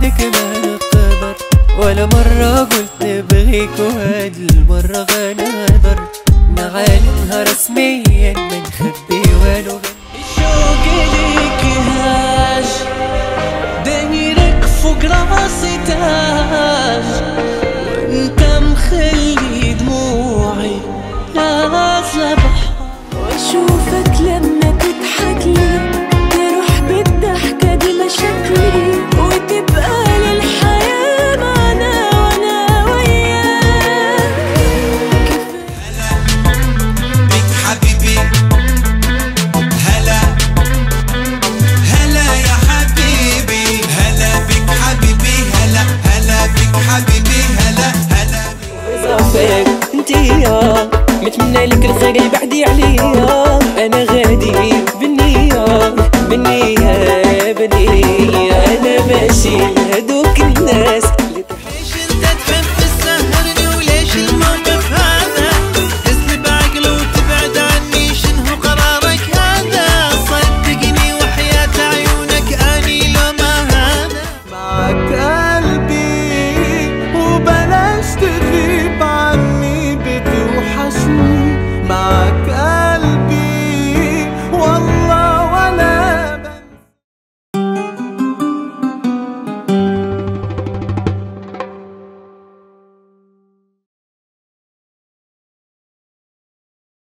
بعدك ما قدر، ولا مرة قلت نبغيك وهاد المرة غنقدر، نعلنها رسميا ما نخبي والو. الشوق ليك هاج دايرك فوق راسي تاج، وانت مخلي دموعي نازلة بحر. واشوفك لما تضحك لي تروح بالضحكة دي مشاكلي، وتبقى للحياة معنا وانا وياك. هلا بك حبيبي، هلا هلا يا حبيبي، هلا بك حبيبي، هلا هلا بك حبيبي، هلا هلا بك. صافيك انتيا متمنى لك الخير اللي بعدي عليا، انا غادي بالنية بالنية بالنية، انا ماشي